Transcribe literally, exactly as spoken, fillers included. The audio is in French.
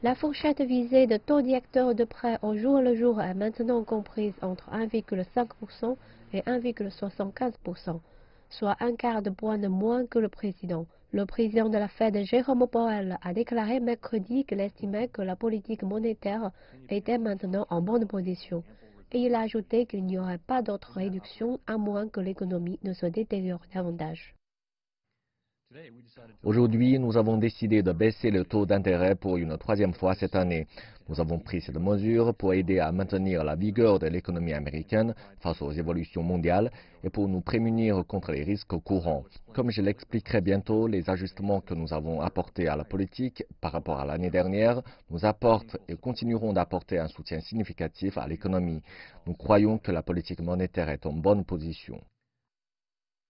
La fourchette visée de taux directeur de prêt au jour le jour est maintenant comprise entre un virgule cinq pour cent et un virgule soixante-quinze pour cent, soit un quart de point de moins que le président. Le président de la Fed, Jérôme Powell, a déclaré mercredi qu'il estimait que la politique monétaire était maintenant en bonne position. Et il a ajouté qu'il n'y aurait pas d'autre réduction à moins que l'économie ne se détériore davantage. Aujourd'hui, nous avons décidé de baisser le taux d'intérêt pour une troisième fois cette année. Nous avons pris cette mesure pour aider à maintenir la vigueur de l'économie américaine face aux évolutions mondiales et pour nous prémunir contre les risques courants. Comme je l'expliquerai bientôt, les ajustements que nous avons apportés à la politique par rapport à l'année dernière nous apportent et continueront d'apporter un soutien significatif à l'économie. Nous croyons que la politique monétaire est en bonne position.